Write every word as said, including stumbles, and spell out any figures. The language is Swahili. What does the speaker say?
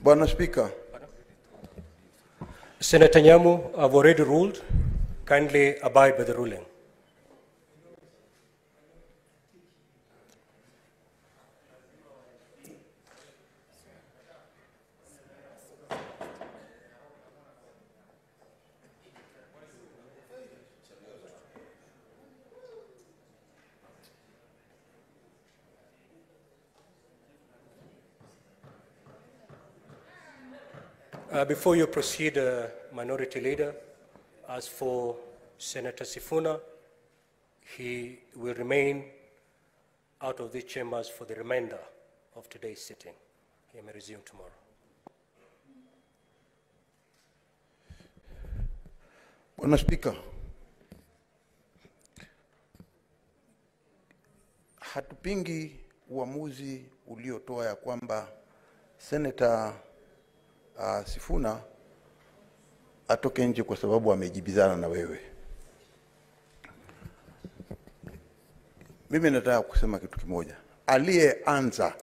Bwana Speaker. Senator Nyamu, I've already ruled. Kindly abide by the ruling. Uh, before you proceed, uh, Minority Leader, as for Senator Sifuna, he will remain out of these chambers for the remainder of today's sitting. He may resume tomorrow. Bwana Speaker, hatupingi uamuzi uliotoa ya kwamba Senator uh, Sifuna atoke nje kwa sababu amejibizana na wewe. Mimi nataka kusema kitu kimoja. Aliyeanza